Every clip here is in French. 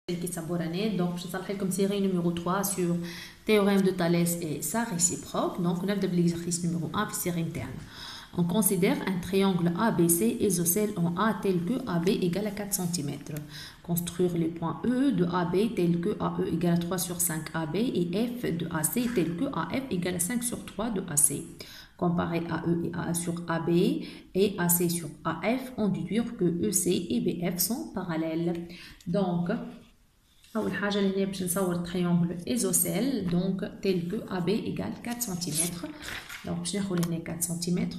qui s'abonne. Donc, je vais comme série numéro 3 sur théorème de Thalès et sa réciproque. Donc, on a l'exercice numéro 1, série interne. On considère un triangle ABC isocèle en A tel que AB égale à 4 cm. Construire les points E de AB tel que AE égale à 3 sur 5 AB et F de AC tel que AF égale à 5 sur 3 de AC. Comparer AE et AA sur AB et AC sur AF, on déduire que EC et BF sont parallèles. Donc, أول حاجة اللي هي باش نصور triangle isocèle donc tel que AB égale 4 cm. Donc باش ناخذ هنا 4 cm.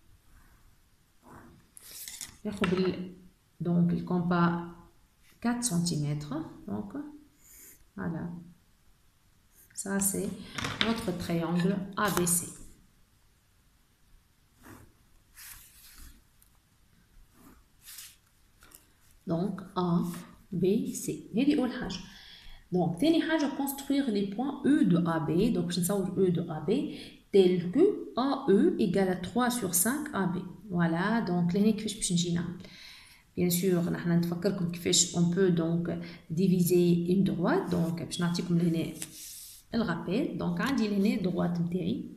ناخذ donc le compas 4 cm. Donc voilà. Ça c'est notre triangle ABC. Donc A, B, C. هذه أول حاجة. Donc ثاني حاجة construire les points E de AB. Donc je نصور E de AB tel que AE égale à 3 sur 5 AB. Voilà. Donc لهنا كيفاش باش نجي نعمل. Bien sûr نحنا نتفكركم كيفاش on peut donc diviser une droite. Donc باش نعطيكم لهنا الرابيل. Donc عندي لهنا droite نتاعي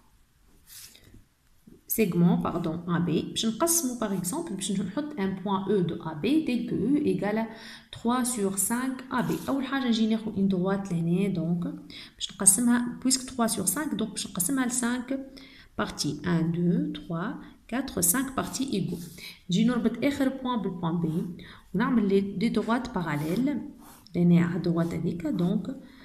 segment pardon AB باش نقسمو par exemple باش نحط un point E de AB tel que E égale à 3 sur 5 AB. أول حاجة نجي ناخد une droite لهنا donc باش نقسمها puisque 3 sur 5 donc باش نقسمها ل 5 parties 1 2 3 4 5 parties égaux. نجي نربط آخر point بالpoint B ونعمل les deux droites parallèles لهنا على الدروات هذيك donc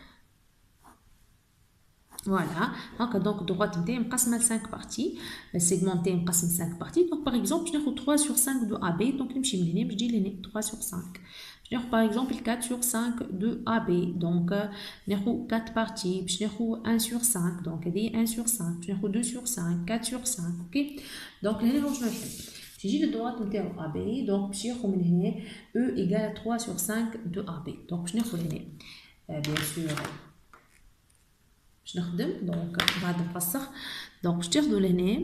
voilà. Donc droite نتاعي مقسمه ل 5 parties. السيجمون نتاعي مقسم 5 parties. Donc par exemple je ناخذ 3 sur 5 de AB. Donc نمشي من هنا باش نجي لهنا 3 sur 5. باش ناخذ par exemple 4 sur 5 de AB. Donc ناخذ 4 parties. باش ناخذ 1 sur 5. Donc هذه 1 sur 5. باش ناخذ 2 sur 5 4 sur 5. اوكي. Donc هنا واش نحل باش يجي للدروات نتاعو AB. Donc باش ياخذ من هنا E égale à 3 sur 5 de AB. Donc باش ناخذ هنا bien sûr باش نخدم دونك بعد نفسخ دونك باش تاخدو لهنا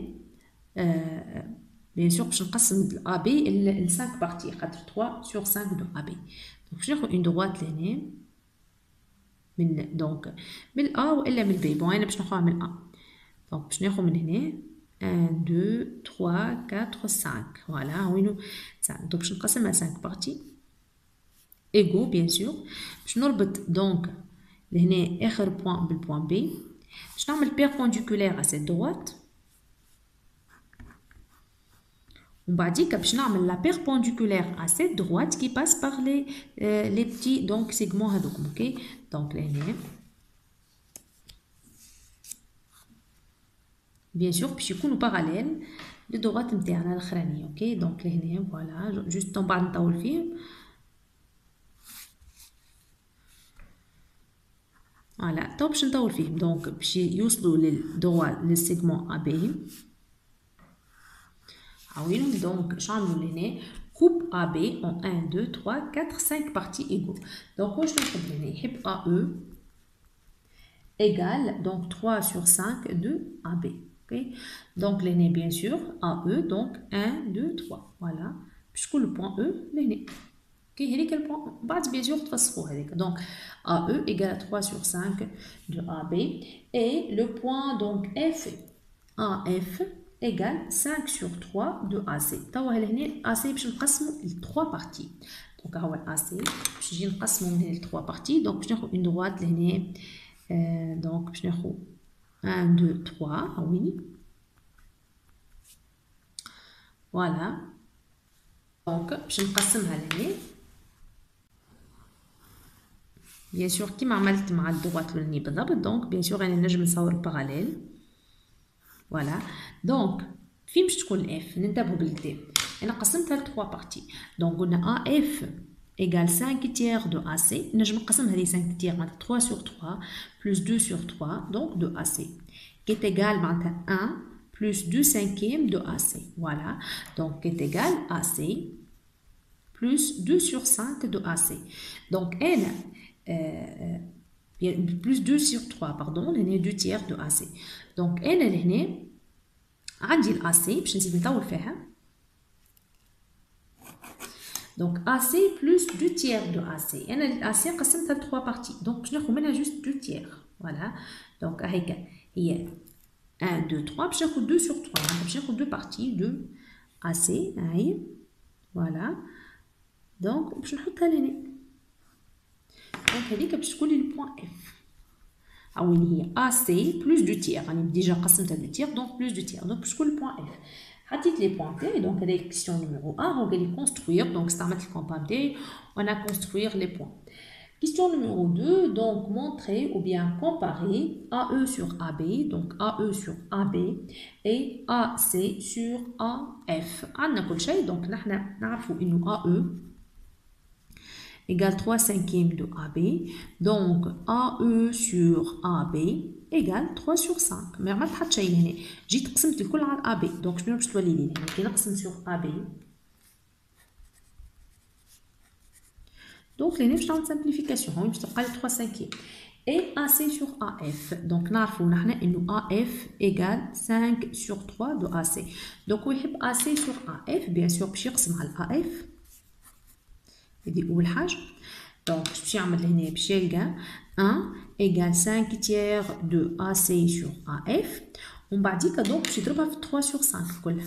بيان سور باش نقسم AB ل 5 بارتي خاطر 3 sur 5 دو AB. دونك باش ناخد اون دروات لهنا من دونك من A والا من B. بون انا باش ناخدها من A. دونك باش ناخد من هنا 1 2 3 4 5 فوالا وينو 5. دونك باش نقسمها 5 بارتي ايغو بيان سور باش نربط دونك لهنا آخر بوان بالبوان B باش نعمل perpendiculaire à cette droite ومن بعديك باش نعمل la perpendiculaire à cette droite qui passe par les petits donc segments هذوكم. اوكي دونك لهنا بيان سور باش يكونوا باراليل للدروات نتاعنا الاخرانيه. اوكي دونك لهنا فوالا جوست من بعد نطول فيهم. فوالا تو باش نطول فيهم دونك باش يوصلوا للدروات للسيجمون AB عاونهم. دونك شنعملو لهنا coupe AB en 1 2 3 4 5 parties égaux. دونك واش ناخد لهنا يحب AE égale donc 3 sur 5 de AB. اوكي دونك لهنا bien sûr AE donc 1 2 3 voilà باش تكون le point E لهنا. اوكي هذيك البوان بعد بيان سور تفسخوا هذيك. دونك AE égale à 3 sur 5 de AB et le point donc F AF égale 5 sur 3 de AC. توا لهنا AC باش نقسمو ل 3 parties. دونك هو AC باش نجي نقسمو من هنا ل 3 parties. دونك باش ناخذ une droite لهنا دونك باش ناخذ 1 2 3 هاويني فوالا. دونك باش نقسمها لهنا بيان سور كيما عملت مع الدروات الاولانيه بالضبط. دونك بيان سور انا نجم نصور باراليل فوالا. دونك فين باش تكون الاف ننتبهوا بالكدا انا قسمتها ل 3 بارتي. دونك قلنا AF égale 5 tiers de AC. نجم نقسم هذه 5 tiers معناتها 3 sur 3 plus 2 sur 3 donc de AC qui est égal معناتها 1 plus 2 cinquièmes de AC. voilà donc qui est égal AC plus 2 sur 5 de AC. donc انا plus 2 sur 3 pardon لهنا 2 tiers de AC. donc انا لهنا عندي ال AC باش نزيد نطول فيها Donc AC plus 2 tiers de AC. Et AC قسمتها ل 3 parties. Donc باش ناخذ منها juste 2 tiers. Voilà. Donc هيك هي 1 2 3 باش ناخذ 2 sur 3. يعني باش ناخذ 2 parties de AC. هاي. Voilà. Donc باش نحطها لهنا. Donc هذيك باش تكون لي البوان F. أو اللي هي AC plus 2 tiers. يعني ديجا قسمتها 2 tiers donc plus 2 tiers. Donc باش تكون البوان F. حطيت لي بوان تاعي دونك هذه question numéro 1 هو قال لي construire donc استعملت الكومبا تاعي وانا construire les points. Question numéro 2 donc montrer ou bien comparer AE sur AB donc AE sur AB et AC sur AF. عندنا كل شيء donc نحنا نعرفوا انه AE égale 3 cinquièmes de AB donc AE sur AB égale 3 sur 5 mais ما تحط شيء هنا جيت قسمت الكل على AB donc شنو باش تولي لي هنا كي نقسم sur AB donc هنا باش نعمل simplification هون باش تبقى لي 3 cinquièmes et AC sur AF donc نعرفوا نحنا انه AF égale 5 sur 3 de AC donc هو يحب AC sur AF bien sûr باش يقسم على AF هذه أول حاجة donc باش يعمل هنا باش يلقى 1 égale 5 tiers de AC sur AF ومن بعديك donc باش يضربها في 3 sur 5 كلها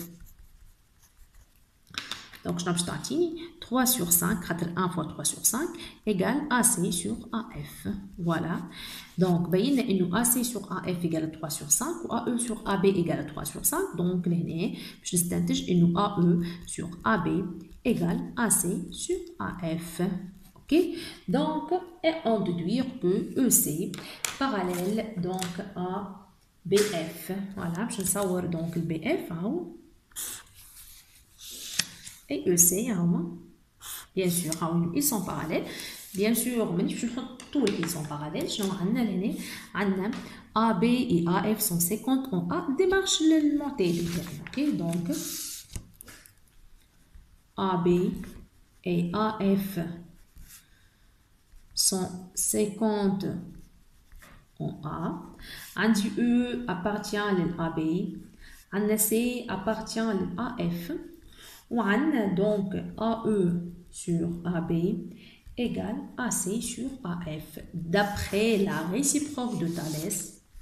donc شنو باش تعطيني 3 sur 5 خاطر 1 fois 3 sur 5 égale AC sur AF voilà donc بينا انه AC sur AF égale 3 sur 5 و AE sur AB égale 3 sur 5 donc لهنا باش نستنتج انه AE sur AB égale AC sur AF. Ok, donc, et on déduire que EC parallèle donc à BF. Voilà, je vais savoir donc le BF et EC, bien sûr, ils sont parallèles. Bien sûr, mais je vais tous ils sont parallèles. Je vais AB et AF sont 50 en A. Démarche le monter. Ok, donc. AB et AF sont 50 en A. Andi E appartient à l'AB. Anna C appartient à l'AF. Ou Anna donc AE sur AB égale AC sur AF. D'après la réciproque de Thalès.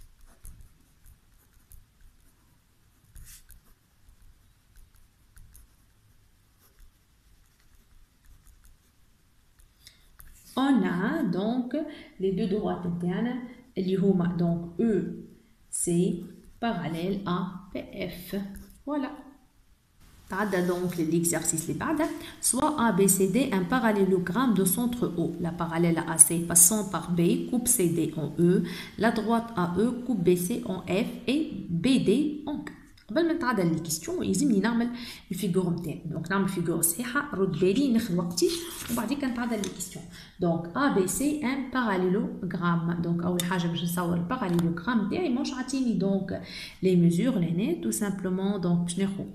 On a donc les deux droites internes, donc EC parallèle à PF. Voilà. Donc l'exercice les بعده soit ABCD un parallélogramme de centre O. La parallèle à AC passant par B coupe CD en E, la droite AE coupe BC en F et BD en Q. قبل ما نتعدل لي كيستيون يلزمني نعمل الفيغور نتاعي دونك نعمل فيغور صحيحه رد بالي ناخذ وقتي وبعد كده نتعدل لي كيستيون دونك ا بي سي ان باراليلوغرام دونك اول حاجه باش نصور الباراليلوغرام تاعي ماهوش عاطيني دونك لي ميزور لهنا تو سامبلومون دونك باش ناخذ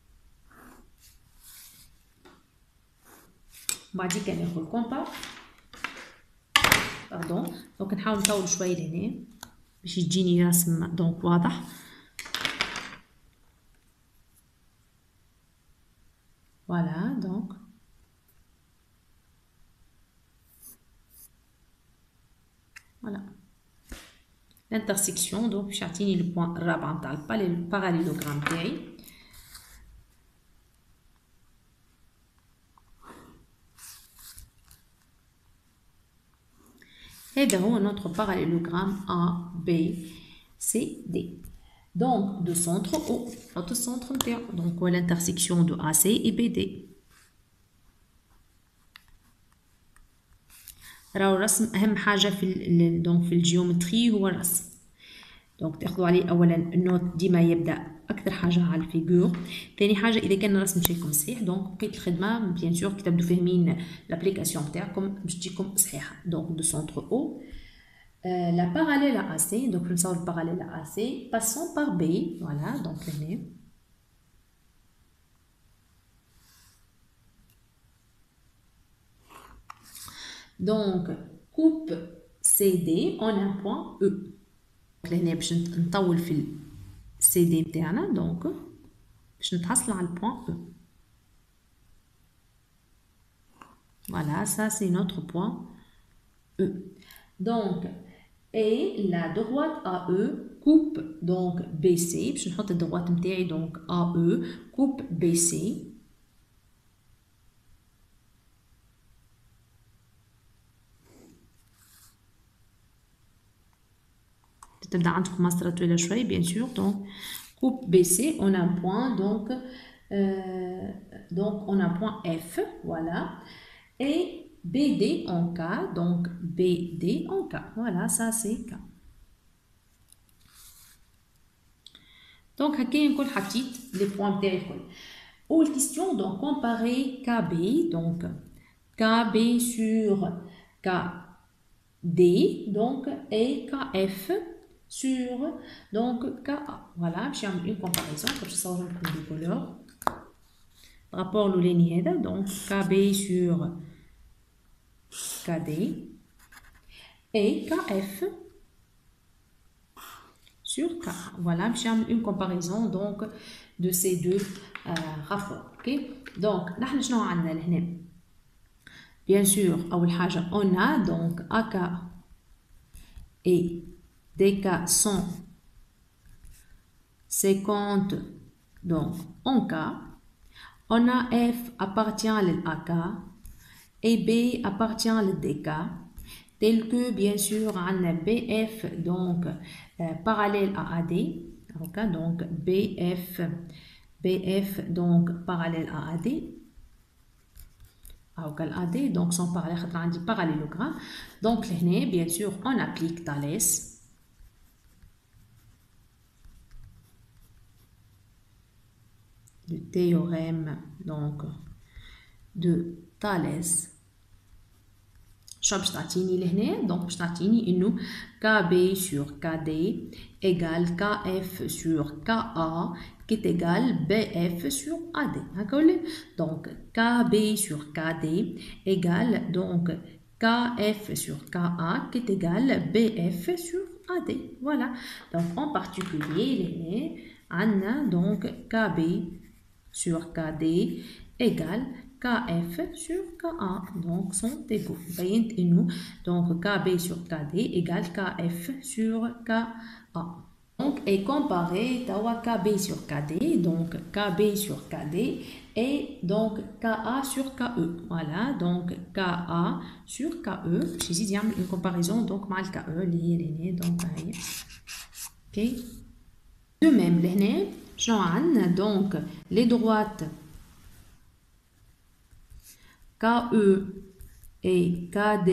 بعد كده ناخذ الكومبا باردون دونك نحاول نطول شويه لهنا باش يجيني رسم دونك واضح Voilà, donc. Voilà. L'intersection, donc, j'atteins le point rabantal, pas le parallélogramme تاعي. هذا هو notre parallélogramme A, B, C, D. Donc, de centre O, notre centre T. Donc, l'intersection de AC et BD. راهو الرسم أهم حاجة في دونك في الجيومتري هو الرسم. دونك تاخذوا عليه أولا النوت ديما يبدأ أكثر حاجة على الفيجور. ثاني حاجة إذا كان الرسم جايكم صحيح دونك بقية الخدمة بيان سور كي تبدو فاهمين لابليكاسيون تاعكم باش تجيكم صحيحة. دونك دو سونتر أو. La parallèle à AC, donc je vais le parallèle à AC, passons par B, voilà, donc là. Donc, coupe CD en un point E. Donc là, باش نطول في CD تاعنا, donc باش نتحصل على البوان E. Voilà, ça c'est notre point E. Donc, et la droite AE coupe donc BC, je vais mettre la droite متاعي donc AE coupe BC. تبدا عندكم مسطرة طويلة شوي bien sûr. Donc coupe BC, on a un point donc on a un point F, voilà, et BD en K, donc BD en K, voilà, ça c'est K. Donc هكا نكون حطيت les points بتاعي الكل. Ou question, donc comparer KB, donc KB sur KD, donc et KF sur donc KA. Voilà, j'ai une comparaison comme ça on prend des couleurs. Rapport au ligne donc KB sur KD et KF sur K. Voilà, j'ai une comparaison donc de ces deux rapports. Ok, donc نحن شنو عندنا لهنا؟ bien sûr أول حاجة on a donc AK et DK sont 50 donc en K. On a F appartient à l'AK et B appartient à l'DK, tel que bien sûr on a BF donc parallèle à AD, okay, donc BF donc parallèle à AD, AD donc sont parallélogramme. Donc là bien sûr on applique Thalès. Le théorème donc de Thalès. شو باش تعطيني لهنا؟ دونك باش تعطيني انه KB sur KD égale KF sur KA qui est égal BF sur AD. هكا ولا؟ donc KB sur KD égale donc KF sur KA qui est égal BF sur AD. Voilà. Donc en particulier لهنا عندنا donc KB sur KD égale KF sur KA, donc sont égaux. Donc KB sur KD égale KF sur KA. Donc, et comparer KB sur KD, donc KB sur KD et donc KA sur KE. Voilà, donc KA sur KE. Je dis une comparaison donc mal KE, lié, donc ok. De même, donc les droites KE et KD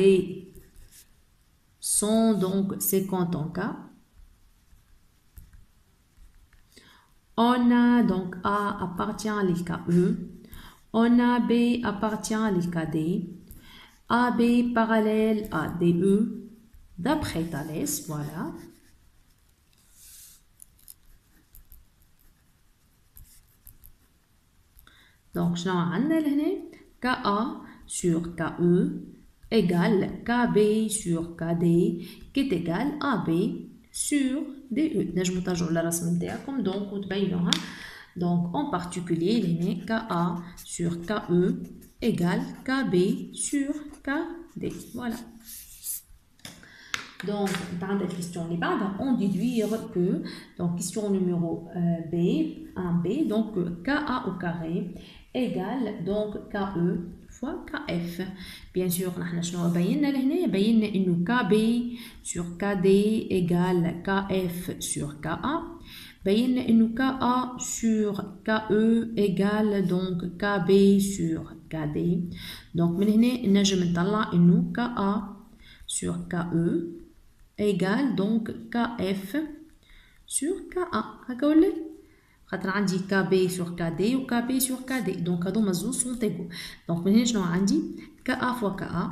sont donc 50 en K. On a donc A appartient à l'KE. On a B appartient à l'KD. AB parallèle à DE. D'après Thalès, voilà. Donc, je vais KA sur KE égale KB sur KD qui est égal AB sur DE. Donc en particulier KA sur KE égale KB sur KD. Voilà. Donc dans la question on déduire que donc question numéro B 1B donc KA au carré égale donc KE fois KF. Bien sûr نحن شنو بينا لهنا؟ بينا انه KB sur KD égale KF sur KA. بينا انه KA sur KE égale donc KB sur KD. donc من هنا نجم نطلع انه KA sur KE égale donc KF sur KA. هكا ولا؟ خاطر عندي KB sur KD و KB sur KD donc هذوما زوج sont égaux. donc من هنا شنو عندي؟ KA fois KA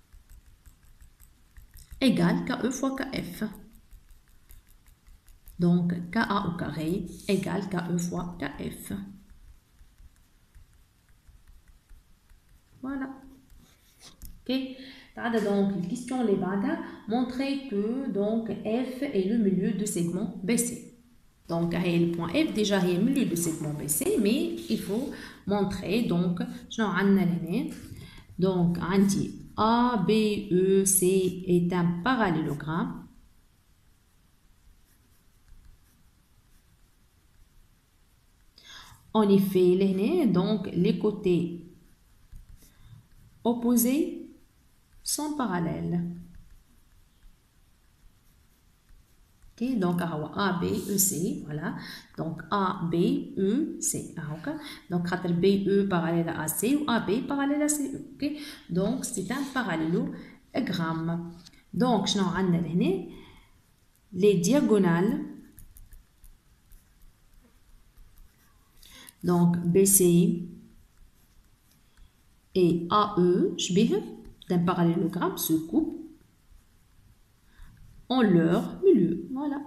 égale KE fois KF. donc KA au carré égale KE fois KF. Voilà. Ok. Donc, la question les بعدها montrer que donc F est le milieu de segment BC. Donc, le point F déjà est le milieu de segment BC, mais il faut montrer donc je n'en ai Donc, on dit ABEC est un parallélogramme. En effet, donc les côtés opposés sont parallèles. Okay, donc A, B, E, C, voilà. Donc A, B, E, C. Okay. Donc B, E parallèle à C ou A, B parallèle à C. Okay. Donc c'est un parallélogramme. Donc je n'ai les diagonales. Donc BC et AE, d'un parallélogramme se coupent en leur milieu. Voilà.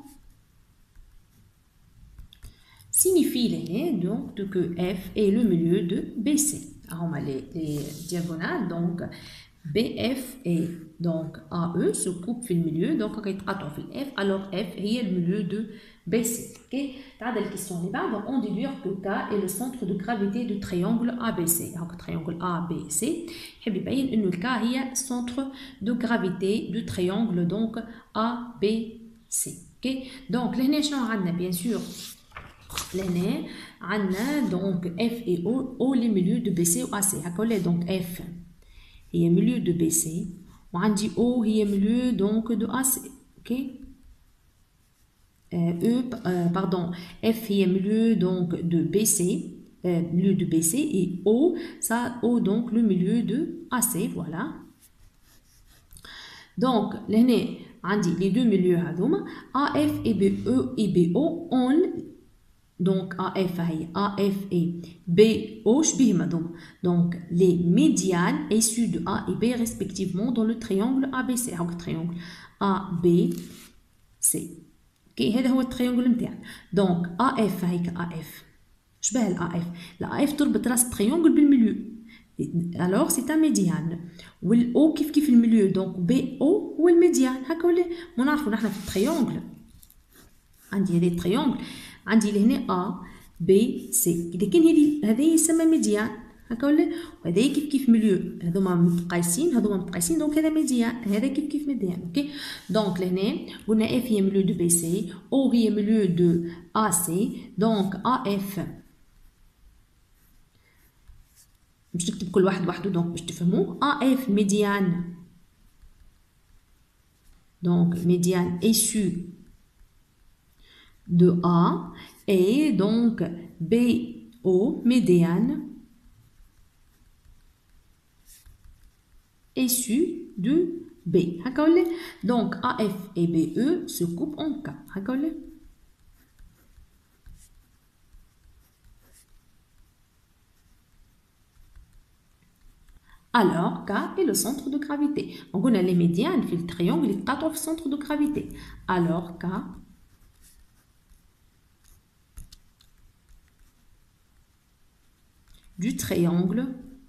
Signifie donc que F est le milieu de BC. Alors, on a les diagonales, donc BF et donc AE se coupent في milieu, donc on va F, alors F est le milieu de BC. Okay? Dans la question اللي بعد, on déduit que K est le centre de gravité du triangle ABC. Donc triangle ABC, يحب يبين إنه K هي centre de gravité du triangle donc ABC. Okay? Donc لهنا شنو عندنا bien sûr لهنا عندنا donc F et O les milieux de BC ou AC. هكا donc F هي milieu de BC وعندي O هي milieu donc de AC. Ok? Pardon, F est milieu donc de BC, milieu de BC et O, ça O donc le milieu de AC, voilà. Donc, les deux milieux AF et BE et BO ont donc AF et BO donc les médianes issues de A et B respectivement dans le triangle ABC. Donc triangle ABC. اوكي هذا هو التريونجل نتاعنا. دونك AF هيك AF شبه الAF. الAF تربط راس التريونجل بالميليو. alors c'est un médiane. والO كيف الميليو دونك BO هو الميديان. هكا ولا ما نعرفوا نحن في التريونجل. عندي هذا التريونجل عندي لهنا A B C. إذا كان هذا يسمى ميديان. هكا ولا وهذا كيف ميليو هذوما متقايسين دونك هذا ميديان هذا كيف ميديان. اوكي دونك لهنا قلنا اف هي ميليو دو بي سي او هي ميليو دو ا سي دونك ا اف باش نكتب كل واحد وحده دونك باش تفهموه ا اف ميديان دونك ميديان issu de A et donc BO médiane issu de B. Donc AF et BE se coupent en K. Alors K est le centre de gravité. Donc on a les médianes في التريونجل يتقاطعوا في centre de gravité. Alors K du triangle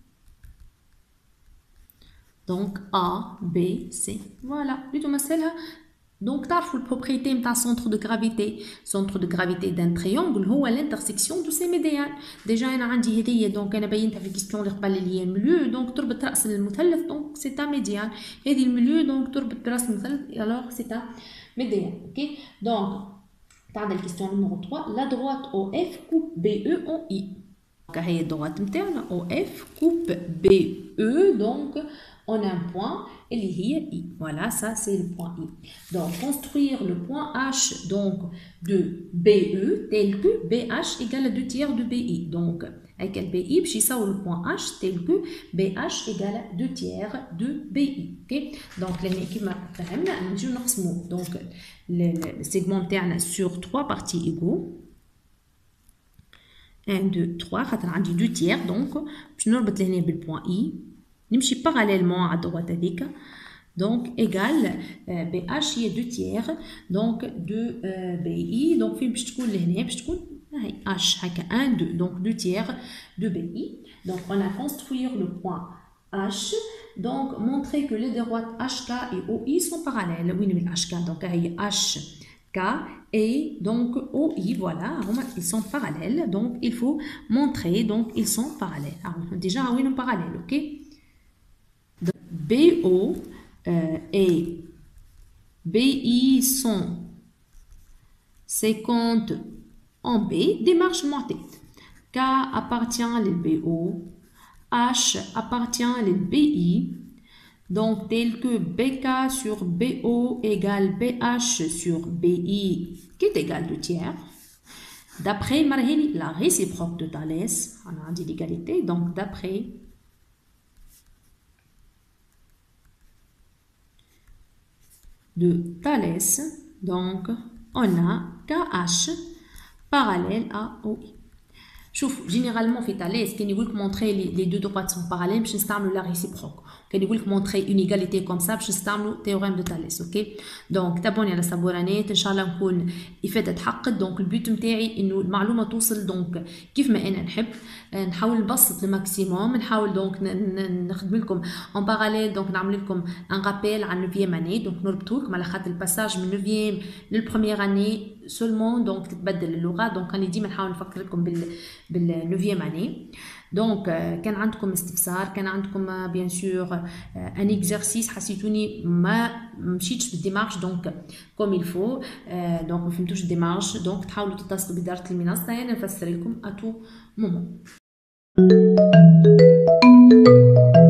donc A, B, C. Voilà. Donc, تعرفوا البروبريتي نتاع centre de gravité. Centre de gravité d'un triangle هو l'intersection de ses médianes. Déjà أنا عندي هدية donc أنا بينتها في الكيستيون اللي قبل اللي هي الميليو donc تربط رأس المثلث donc c'est un médiane. هذه الميليو donc تربط برأس المثلث alors c'est un médiane. Ok donc تعال الكيستيون numéro 3. La droite OF coupe BE en I. هي الدروات نتاعنا OF coupe BE donc on a un point et il y a I. Voilà, ça c'est le point I. Donc, construire le point H donc, de BE tel que BH égale à 2 tiers de BI. Donc, avec le BI, puis ça le point H tel que BH égale à 2 tiers de BI. Okay? Donc, l'équipe m'a fait donc le segment interne sur 3 parties égaux. 1, 2, 3, خاطر عندي 2 tiers donc باش نربط لهنا بالبوان I. نمشي parallèlement à droite هذيك donc égal BH هي 2 tiers donc de BI donc فين باش تكون لهنا باش تكون هاي H هكا 1 2 donc 2 tiers de BI donc on a construire le point H donc montrer que les droites HK et OI sont parallèles وين من HK donc هي HK et donc OI voilà ils sont parallèles donc il faut montrer donc ils sont parallèles alors déjà وين parallèles ok BO et BI sont 50 en B, démarche montée. K appartient à BO, H appartient à BI, donc tel que BK sur BO égale BH sur BI, qui est égal 2 tiers. D'après la réciproque de Thalès, on a dit l'égalité, donc d'après de Thalès, donc on a KH parallèle à OI. شوف généralement في Thalès كان يقول لك montrer les deux droites sont parallèles باش نستعملوا la réciproque. كان يقول لك montrer une égalité comme ça باش نستعملوا théorème de Thalès. اوكي دونك تابعوني على سبورانات ان شاء الله نكون افاده تحقق. دونك البيوت نتاعي انه المعلومه توصل دونك كيف ما انا نحب. نحاول نبسط الماكسيموم. نحاول دونك نخدم لكم en parallèle. دونك نعمل لكم ان رابيل على 9e année. دونك نربطوا لكم على خاطر الباساج من 9e للبروميير اني seulement دونك تتبدل اللغه. دونك انا ديما نحاول نفكر لكم بال 9e année. دونك كان عندكم استفسار، كان عندكم بيان سور ان اكزرسيس حسيتوني ما مشيتش بالديمارش دونك كوم الفو، دونك ما فهمتوش الديمارش، دونك تحاولوا تتصلوا بإدارة المنصة انا نفسر لكم اتو مومون.